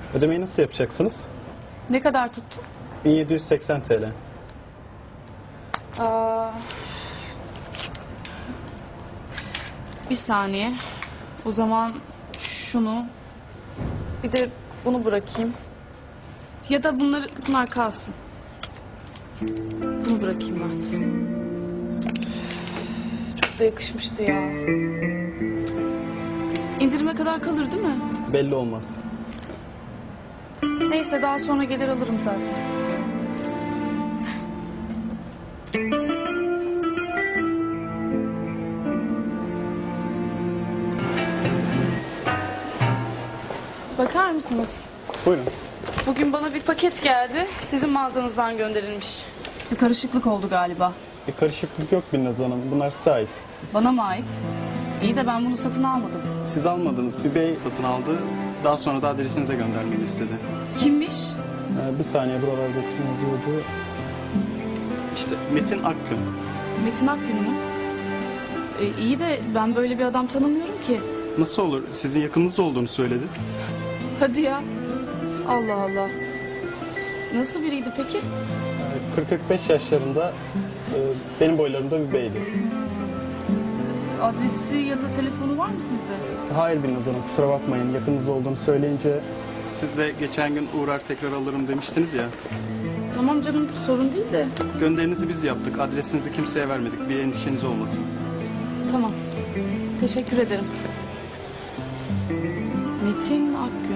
Ödemeyi nasıl yapacaksınız? Ne kadar tuttu? 1780 TL. Bir saniye. O zaman şunu bir de bunu bırakayım. Ya da bunlar kalsın. Bunu bırakayım ben. Çok da yakışmıştı ya. İndirime kadar kalır değil mi? Belli olmaz. Neyse daha sonra gelir alırım zaten. Bakar mısınız? Buyurun. Bugün bana bir paket geldi. Sizin mağazanızdan gönderilmiş. Bir karışıklık oldu galiba. Bir karışıklık yok Binnaz Hanım. Bunlar size ait. Bana mı ait? İyi de ben bunu satın almadım. Siz almadınız. Bir bey satın aldı. Daha sonra da adresinize göndermemi istedi. Kimmiş? Bir saniye, buralarda ismi yazıyordu. İşte Metin Akgün. Metin Akgün mü? İyi de ben böyle bir adam tanımıyorum ki. Nasıl olur? Sizin yakınınız olduğunu söyledi. Hadi ya. Allah Allah. Nasıl biriydi peki? 40-45 yaşlarında, benim boylarımda bir beydi. Adresi ya da telefonu var mı sizde? Hayır Binnaz Hanım, kusura bakmayın. Yakınınız olduğunu söyleyince... Siz de geçen gün uğrar tekrar alırım demiştiniz ya. Tamam canım, sorun değil de. Gönderinizi biz yaptık. Adresinizi kimseye vermedik. Bir endişeniz olmasın. Tamam. Teşekkür ederim. Metin Akgün.